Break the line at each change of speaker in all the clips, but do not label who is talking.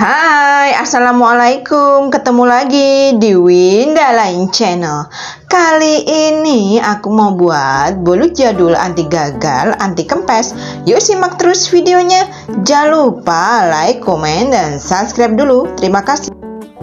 Hai, Assalamualaikum. Ketemu lagi di Winda Lain Channel. Kali ini aku mau buat bolu jadul anti gagal, anti kempes. Yuk simak terus videonya. Jangan lupa like, komen, dan subscribe dulu. Terima kasih.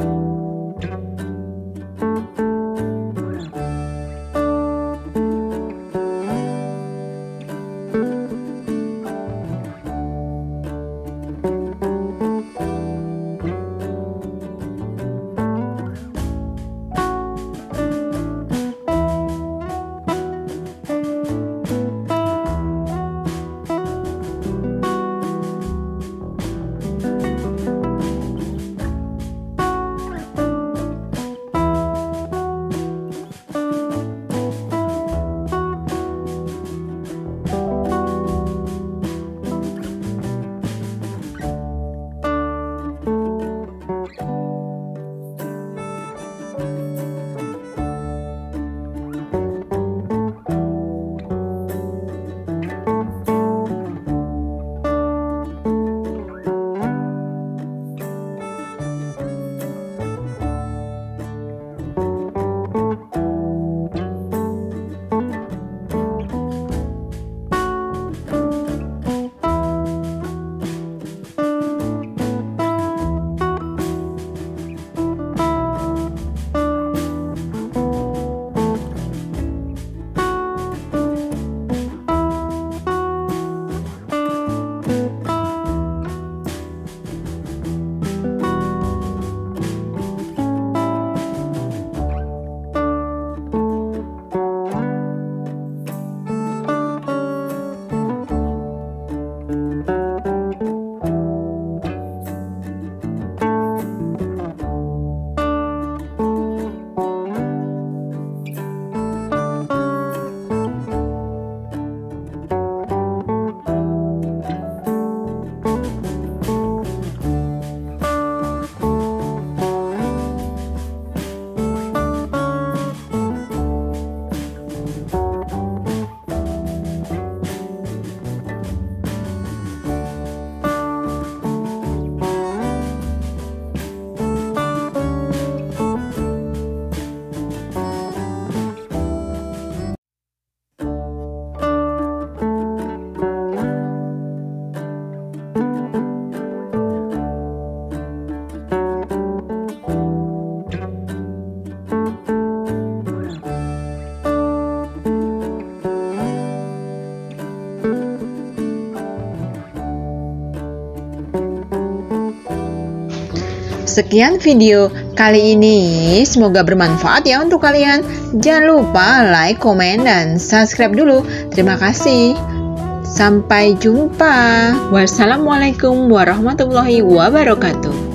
Sekian video kali ini, semoga bermanfaat ya untuk kalian. Jangan lupa like, komen, dan subscribe dulu. Terima kasih. Sampai jumpa. Wassalamualaikum warahmatullahi wabarakatuh.